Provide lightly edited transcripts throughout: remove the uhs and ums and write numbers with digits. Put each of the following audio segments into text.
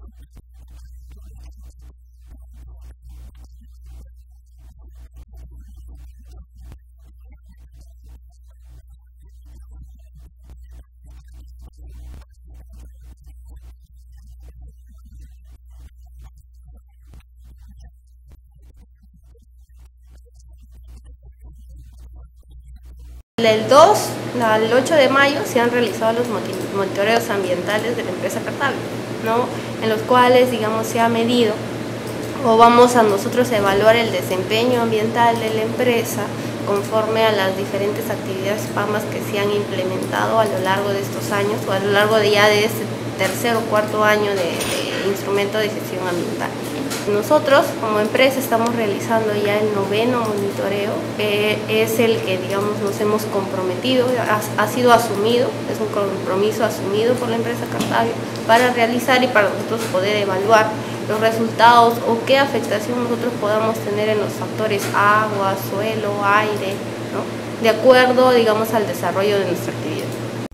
Del 2 al 8 de mayo se han realizado los monitoreos ambientales de la empresa Cartabio, ¿no? En los cuales, digamos, se ha medido o vamos a nosotros a evaluar el desempeño ambiental de la empresa conforme a las diferentes actividades PAMAS que se han implementado a lo largo de estos años o a lo largo de ya de este tercer o cuarto año de instrumento de gestión ambiental. Nosotros como empresa estamos realizando ya el 9º monitoreo, es el que, digamos, nos hemos comprometido, ha sido asumido, es un compromiso asumido por la empresa Cartabio para realizar y para nosotros poder evaluar los resultados o qué afectación nosotros podamos tener en los factores agua, suelo, aire, ¿no? De acuerdo, digamos, al desarrollo de nuestra actividad.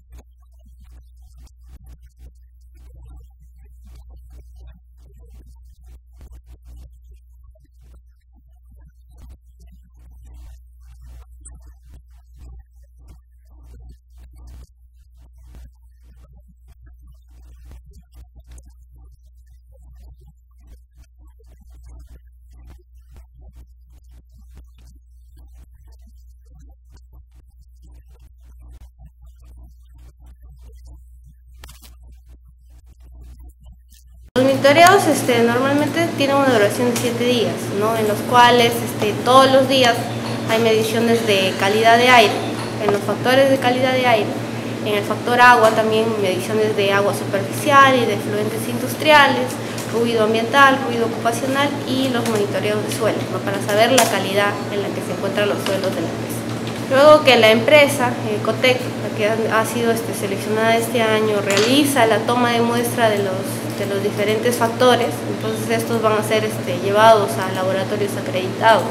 Los monitoreos normalmente tienen una duración de 7 días, ¿no? En los cuales todos los días hay mediciones de calidad de aire, en los factores de calidad de aire, en el factor agua también mediciones de agua superficial y de efluentes industriales, ruido ambiental, ruido ocupacional y los monitoreos de suelo, ¿no? Para saber la calidad en la que se encuentran los suelos de la empresa. Luego que la empresa, Ecotec, la que ha sido seleccionada este año, realiza la toma de muestra de los diferentes factores, entonces estos van a ser llevados a laboratorios acreditados,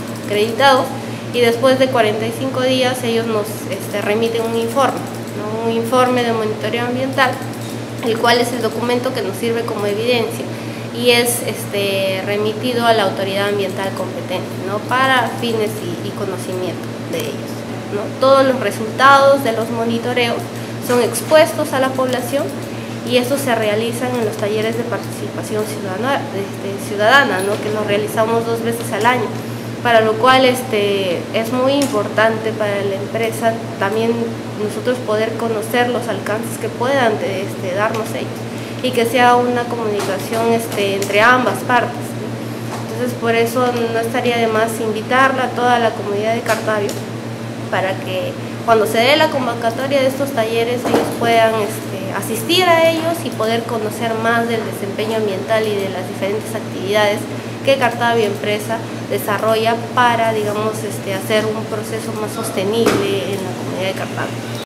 y después de 45 días ellos nos remiten un informe, ¿no? Un informe de monitoreo ambiental, el cual es el documento que nos sirve como evidencia y es remitido a la autoridad ambiental competente, ¿no? Para fines y conocimiento de ellos, ¿no? Todos los resultados de los monitoreos son expuestos a la población y estos se realizan en los talleres de participación ciudadana, ¿no? Que los realizamos 2 veces al año, para lo cual es muy importante para la empresa también nosotros poder conocer los alcances que puedan darnos ellos y que sea una comunicación entre ambas partes, ¿no? Entonces por eso no estaría de más invitarla a toda la comunidad de Cartabio para que cuando se dé la convocatoria de estos talleres ellos puedan asistir a ellos y poder conocer más del desempeño ambiental y de las diferentes actividades que Cartabio Empresa desarrolla para, digamos, hacer un proceso más sostenible en la comunidad de Cartabio.